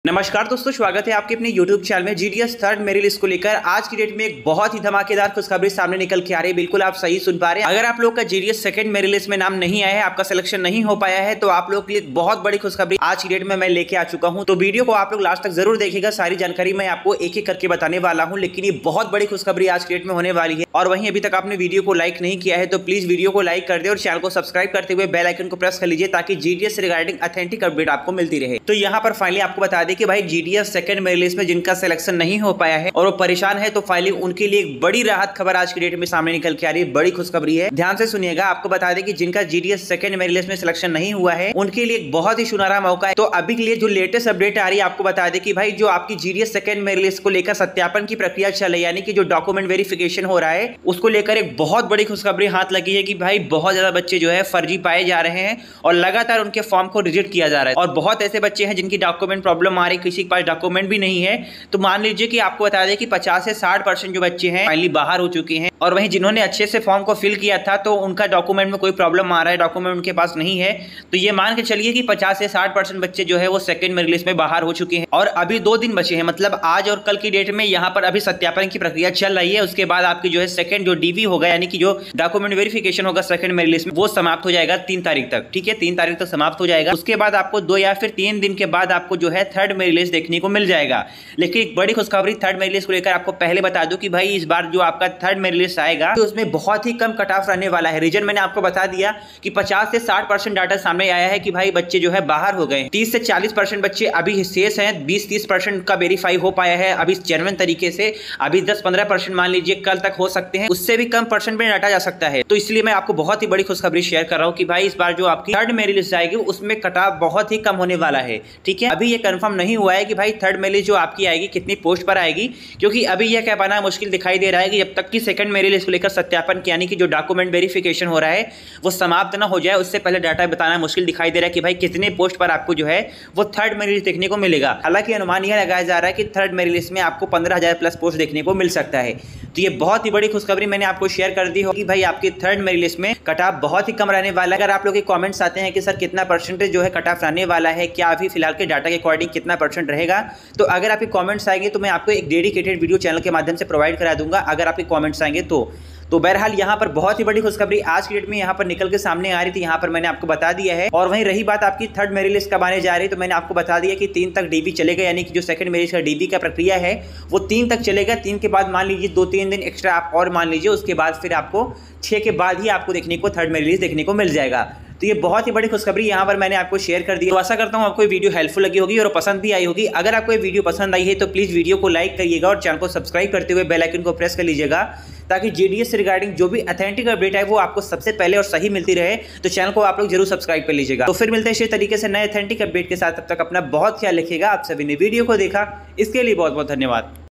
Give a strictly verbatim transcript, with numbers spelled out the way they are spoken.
नमस्कार दोस्तों, स्वागत है आपके अपने YouTube चैनल में। जीडीएस थर्ड मेरिट लिस्ट को लेकर आज की डेट में एक बहुत ही धमाकेदार खुशखबरी सामने निकल के आ रही है। बिल्कुल आप सही सुन पा रहे हैं। अगर आप लोग का जीडीएस सेकंड मेरिट लिस्ट में नाम नहीं आया है, आपका सिलेक्शन नहीं हो पाया है, तो आप लोग के लिए बहुत बड़ी खुशखबरी आज की डेट में मैं लेके आ चुका हूं। तो वीडियो को आप लोग लास्ट तक जरूर देखिएगा। सारी जानकारी मैं आपको एक एक करके बताने वाला हूँ, लेकिन ये बहुत बड़ी खुशखबरी आज की डेट में होने वाली है। और वहीं अभी तक आपने वीडियो को लाइक नहीं किया है तो प्लीज वीडियो को लाइक कर दे और चैनल को सब्सक्राइब करते हुए बेल आइकन को प्रेस कर लीजिए, ताकि जीडीएस से रिगार्डिंग ऑथेंटिक अपडेट आपको मिलती रहे। तो यहाँ पर फाइनली आपको बता दें कि भाई जीडीएस सेकंड मेरिट लिस्ट में जिनका सिलेक्शन नहीं हो पाया है और वो परेशान है, तो फाइनली उनके लिए एक बड़ी राहत खबर आज की डेट में सामने निकल के आ रही है। बड़ी खुशखबरी है, ध्यान से सुनिएगा। आपको बता दें कि जिनका जीडीएस सेकंड मेरिट लिस्ट में सिलेक्शन नहीं हुआ है, उनके लिए एक बहुत ही सुनहरा मौका है। तो अभी के लिए जो लेटेस्ट अपडेट आ रही है, आपको बता दें कि भाई जो आपकी जीडीएस सेकंड मेरिट लिस्ट को लेकर सत्यापन की प्रक्रिया चल रही है, यानी कि जो डॉक्यूमेंट वेरिफिकेशन हो रहा है, उसको लेकर एक बहुत बड़ी खुशखबरी हाथ लगी है कि भाई बहुत ज्यादा बच्चे जो है फर्जी पाए जा रहे हैं और लगातार उनके फॉर्म को रिजेक्ट किया जा रहा है। और बहुत ऐसे बच्चे हैं जिनकी डॉक्यूमेंट प्रॉब्लम आ रही, किसी के पास डॉक्यूमेंट भी नहीं है। तो मान लीजिए कि आपको बता दें कि पचास से साठ परसेंट जो बच्चे हैं फाइनली बाहर हो चुके हैं, और वहीं जिन्होंने अच्छे से फॉर्म को फिल किया था तो उनका डॉक्यूमेंट में कोई प्रॉब्लम आ रहा है, डॉक्यूमेंट उनके पास नहीं है। तो ये मान के चलिए कि पचास से साठ परसेंट बच्चे जो है वो सेकंड मेरिट लिस्ट में बाहर हो चुके हैं। और अभी दो दिन बचे हैं, मतलब आज और कल की डेट में यहाँ पर अभी सत्यापन की प्रक्रिया चल रही है। उसके बाद आपकी जो है सेकंड जो डीवी होगा, यानी कि जो डॉक्यूमेंट वेरिफिकेशन होगा सेकंड मेरिट लिस्ट में, वो समाप्त हो जाएगा तीन तारीख तक। ठीक है, तीन तारीख तक समाप्त हो जाएगा। उसके बाद आपको दो या फिर तीन दिन के बाद आपको जो है थर्ड मेरिट लिस्ट देखने को मिल जाएगा। लेकिन एक बड़ी खुशखबरी थर्ड मेरिट लिस्ट को लेकर आपको पहले बता दूं कि भाई इस बार जो आपका थर्ड मेरिट लिस्ट आएगा तो उसमें बहुत ही कम कट ऑफ रहने वाला है। रीजन मैंने आपको बता दिया कि पचास से साठ परसेंट डाटा सामने आया है कि भाई बच्चे जो है बाहर हो गए। तीस से चालीस परसेंट बच्चे अभी शेष हैं, बीस तीस परसेंट का वेरीफाई हो पाया है अभी जेन्युइन तरीके से। अभी दस पंद्रह परसेंट मान लीजिए कल तक हो सकते हैं, उससे भी कम परसेंट में डाटा जा सकता है। तो इसलिए मैं आपको बहुत ही बड़ी खुशखबरी शेयर कर रहा हूं कि भाई इस बार जो आपकी थर्ड मेरिट लिस्ट आएगी उसमें कट ऑफ बहुत ही कम होने वाला है। ठीक है, अभी ये कंफर्म नहीं हुआ है कि भाई थर्ड मेरिट लिस्ट जो आपकी आएगी कितनी पोस्ट पर आएगी, क्योंकि अभी यह कह पाना मुश्किल दिखाई दे रहा है कि जब तक कि सेकंड मेरिट लिस्ट को लेकर सत्यापन यानी कि जो डॉक्यूमेंट वेरिफिकेशन हो रहा है वो समाप्त ना हो जाए, उससे पहले डाटा बताना मुश्किल दिखाई दे रहा है कि भाई कितने पोस्ट पर आपको जो है वो थर्ड मेरिट लिस्ट देखने को मिलेगा। हालांकि अनुमान यह लगाया जा रहा है कि थर्ड मेरिट लिस्ट में आपको पंद्रह हजार प्लस पोस्ट देखने को मिल सकता है। तो ये बहुत ही बड़ी खुशखबरी मैंने आपको शेयर कर दी हो कि भाई आपकी थर्ड मेरिट लिस्ट में कट ऑफ बहुत ही कम रहने वाला है। अगर आप लोग के कमेंट्स आते हैं कि सर कितना परसेंटेज जो है कट ऑफ रहने वाला है, क्या अभी फिलहाल के डाटा के अकॉर्डिंग कितना परसेंट रहेगा, तो अगर आपके कमेंट्स आएंगे तो मैं आपको एक डेडिकेटेड वीडियो चैनल के माध्यम से प्रोवाइड करा दूंगा, अगर आपके कमेंट्स आएंगे तो। तो बहरहाल यहाँ पर बहुत ही बड़ी खुशखबरी आज की डेट में यहाँ पर निकल के सामने आ रही थी, यहाँ पर मैंने आपको बता दिया है। और वहीं रही बात आपकी थर्ड मेरिट लिस्ट कब आने जा रही है, तो मैंने आपको बता दिया कि तीन तक डीबी चलेगा, यानी कि जो सेकंड मेरिट का डीबी का प्रक्रिया है वो तीन तक चलेगा। तीन के बाद मान लीजिए दो तीन दिन एक्स्ट्रा आप और मान लीजिए, उसके बाद फिर आपको छः के बाद ही आपको देखने को थर्ड मेरिट लिस्ट देखने को मिल जाएगा। तो ये बहुत ही बड़ी खुशखबरी यहाँ पर मैंने आपको शेयर कर दी। तो आशा करता हूँ आपको ये वीडियो हेल्पफुल लगी होगी और पसंद भी आई होगी। अगर आपको ये वीडियो पसंद आई है तो प्लीज़ वीडियो को लाइक करिएगा और चैनल को सब्सक्राइब करते हुए बेल आइकन को प्रेस कर लीजिएगा, ताकि जीडीएस से रिगार्डिंग जो भी ऑथेंटिक अपडेट है वो आपको सबसे पहले और सही मिलती रहे। तो चैनल को आप लोग जरूर सब्सक्राइब कर लीजिएगा। तो फिर मिलते हैं इसी तरीके से नए ऑथेंटिक अपडेट के साथ। तब तक अपना बहुत ख्याल रखिएगा। आप सभी ने वीडियो को देखा, इसके लिए बहुत बहुत धन्यवाद।